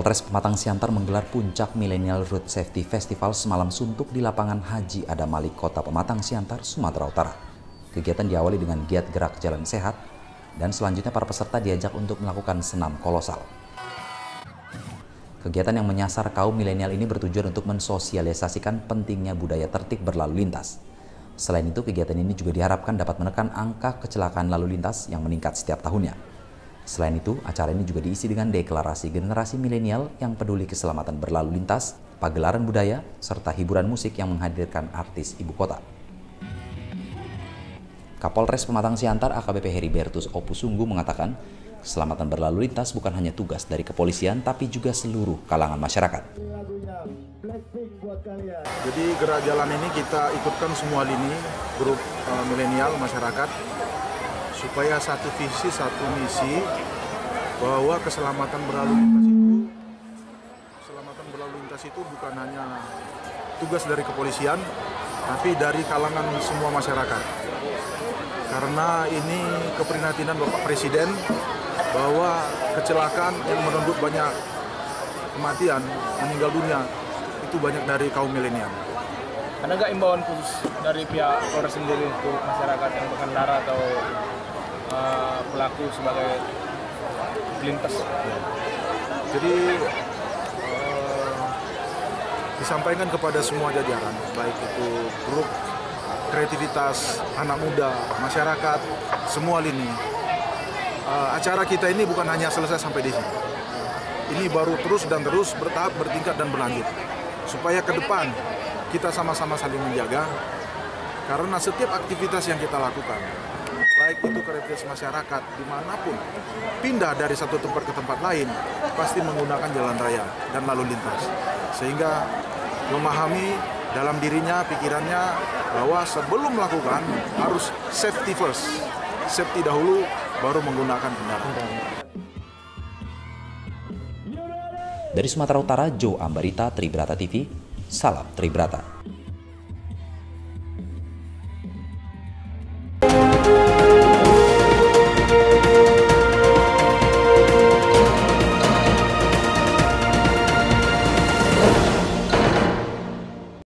Kapolres Pematang Siantar menggelar puncak Millennial Road Safety Festival semalam suntuk di lapangan Haji Adam Malik, Kota Pematang Siantar, Sumatera Utara. Kegiatan diawali dengan giat gerak jalan sehat, dan selanjutnya para peserta diajak untuk melakukan senam kolosal. Kegiatan yang menyasar kaum milenial ini bertujuan untuk mensosialisasikan pentingnya budaya tertib berlalu lintas. Selain itu, kegiatan ini juga diharapkan dapat menekan angka kecelakaan lalu lintas yang meningkat setiap tahunnya. Selain itu, acara ini juga diisi dengan deklarasi generasi milenial yang peduli keselamatan berlalu lintas, pagelaran budaya, serta hiburan musik yang menghadirkan artis ibu kota. Kapolres Pematang Siantar AKBP Heribertus Opusunggu mengatakan, keselamatan berlalu lintas bukan hanya tugas dari kepolisian, tapi juga seluruh kalangan masyarakat. Jadi gerak jalan ini kita ikutkan semua lini grup milenial masyarakat, supaya satu visi, satu misi, bahwa keselamatan berlalu lintas itu bukan hanya tugas dari kepolisian, tapi dari kalangan semua masyarakat. Karena ini keprihatinan Bapak Presiden bahwa kecelakaan yang merenggut banyak kematian, meninggal dunia, itu banyak dari kaum milenial. Ada nggak imbauan khusus dari pihak Polres sendiri untuk masyarakat yang berkendara atau pelaku sebagai pelintas? Jadi disampaikan kepada semua jajaran, baik itu grup kreativitas, anak muda, masyarakat, semua lini. Acara kita ini bukan hanya selesai sampai di sini. Ini baru terus dan terus bertahap, bertingkat dan berlanjut. Supaya ke depan kita sama-sama saling menjaga, karena setiap aktivitas yang kita lakukan, baik itu kreativitas masyarakat dimanapun, pindah dari satu tempat ke tempat lain, pasti menggunakan jalan raya dan lalu lintas. Sehingga memahami dalam dirinya, pikirannya, bahwa sebelum melakukan harus safety first. Safety dahulu, baru menggunakan kendaraan. Dari Sumatera Utara, Joe Ambarita, Tribrata TV, salam Tribrata.